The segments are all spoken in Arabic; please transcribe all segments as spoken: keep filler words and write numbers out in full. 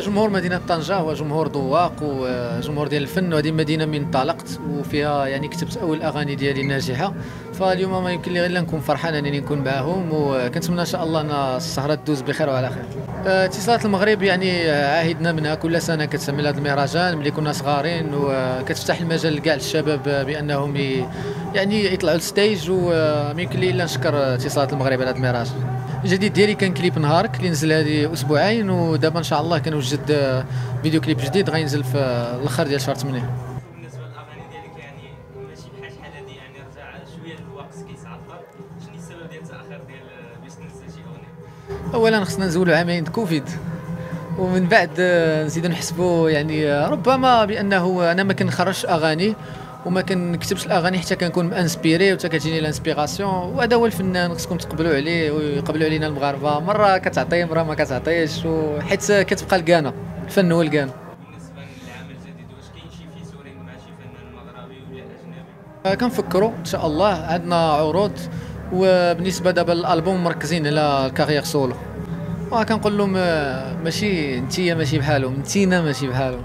جمهور مدينة طنجة هو جمهور ذواق وجمهور ديال الفن، وهذه مدينة من انطلقت وفيها يعني كتبت أول الأغاني ديالي ناجحة، فاليوم ما يمكن لي غير نكون فرحان أنني نكون معهم، وكنتمنى إن شاء الله أن السهرة تدوز بخير وعلى خير. اتصالات المغرب يعني عاهدنا منها كل سنة كتعمل هذا المهرجان ملي كنا صغارين، وكتفتح المجال لكاع الشباب بأنهم يعني يطلعوا للستيج، وما يمكن لي إلا نشكر اتصالات المغرب على هذا المهرجان. الجديد ديالي كان كليب نهارك اللي نزل هذه اسبوعين، ودابا ان شاء الله كنوجد فيديو كليب جديد غينزل في الاخر ديال شهر ثمانية. بالنسبه للاغاني ديالك يعني ماشي بحال شحال هذه يعني رجع شويه الوقت كيتعطل، شنو السبب ديال التاخير ديال باش تنزل شي اغنيه؟ اولا خصنا نزولوا عامين كوفيد، ومن بعد نزيدوا نحسبوا يعني ربما بانه انا ما كنخرجش اغاني وما كنكتبش الاغاني حتى كنكون مانسبيري وحتى كتجيني الانسبيراسيون، وهذا هو الفنان خصكم تقبلوا عليه ويقبلوا علينا المغاربه، مره كتعطي مره ما كتعطيش، حيت كتبقى الكانه، الفن هو الكانه. بالنسبه للعام الجديد واش كاين شي فيتورين مع شي فنان مغربي ولا اجنبي؟ كنفكروا ان شاء الله، عندنا عروض، وبالنسبه دابا للالبوم مركزين على الكارير سولو، وكنقول لهم ماشي انتيا ماشي بحالهم، انتينا ماشي بحالهم.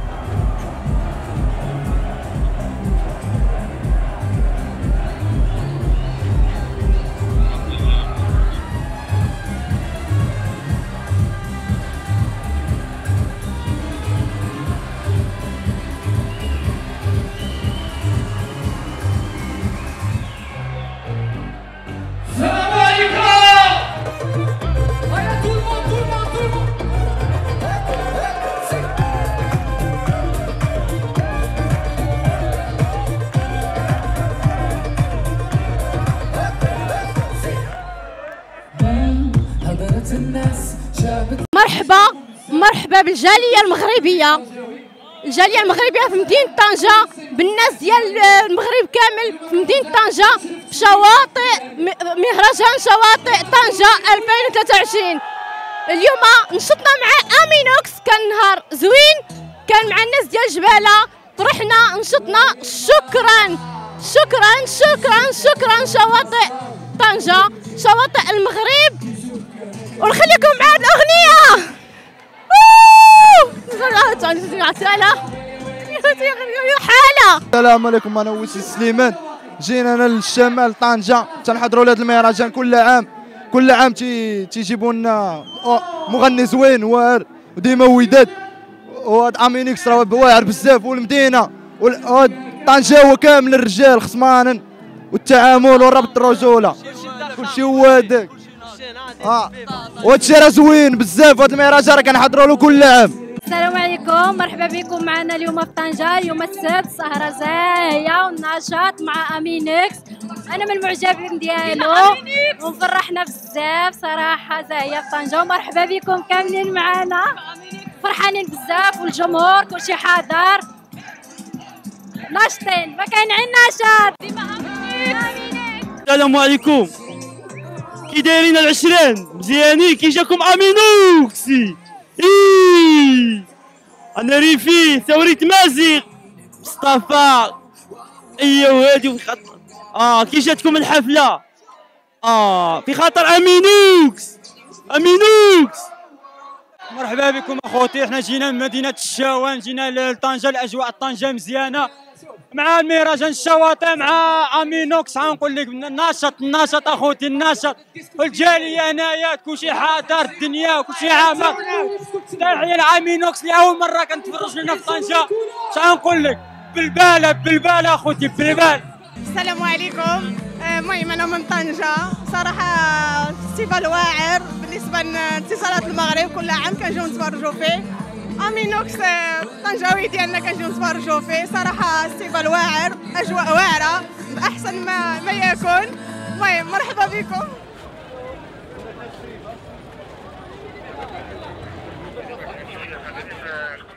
مرحبا مرحبا بالجاليه المغربيه، الجاليه المغربيه في مدينه طنجه، بالناس ديال المغرب كامل في مدينه طنجه، في شواطئ مهرجان شواطئ طنجه ألفين وثلاثة وعشرين. اليوم نشطنا مع امينوكس، كان نهار زوين، كان مع الناس ديال جباله، فرحنا نشطنا. شكرا شكرا شكرا شكرا شواطئ طنجه، شواطئ المغرب، ونخليكم مع هاد الاغنيه. حاله. السلام عليكم، انا وسي سليمان، جينا انا للشمال طنجه تنحضروا لهذا المهرجان كل عام، كل عام تي تيجيبوا لنا مغني زوين واعر وديما وداد، وهاد امينيكس راه واعر بزاف، والمدينه طنجه هو كامل الرجال خصمانا والتعامل والربط الرجوله، كلشي هو هذاك. اه وهادشي راه زوين بزاف، هاد المهرجان راه كنحضروا له كل عام. السلام عليكم، مرحبا بكم معنا اليوم في طنجة، اليوم السبت، سهرة زاهية ونشاط مع امينيكس، انا من المعجبين ديالو ومفرحنا بزاف صراحة، زاهية في طنجة، ومرحبا بكم كاملين معنا، فرحانين بزاف، والجمهور كلشي حاضر ناشطين، ما كاين غير نشاط. السلام عليكم، كي دايرين العشرين مزيانين، كي جاكم امينوكسي. إيه انا ريفي ثورية مازيغ مصطفى، ايوا هادي في خاطر اه كي جاتكم الحفلة اه في خاطر امينوكس. امينوكس مرحبا بكم اخوتي، احنا جينا من مدينة الشاوان، جينا لطنجة، الاجواء طنجة مزيانة مع المهرجان الشواطئ مع امينوكس. غنقول لك النشاط النشاط اخوتي، النشاط والجاليه هنايا كلشي حاضر، الدنيا وكلشي عامر. تحيه لامينوكس اللي اول مره كنتفرج لنا في طنجه، غنقول لك بالباله بالباله اخوتي بالبال. السلام عليكم، المهم انا من طنجه، صراحه فيستيفال واعر بالنسبه لاتصالات المغرب، كل عام كنجيو نتفرجوا فيه. امينوكس طنجاوي ديالنا كنجيو نتفرجوا فيه، صراحه فيستيفال واعر، اجواء واعره باحسن ما ما يكون. المهم مرحبا بكم.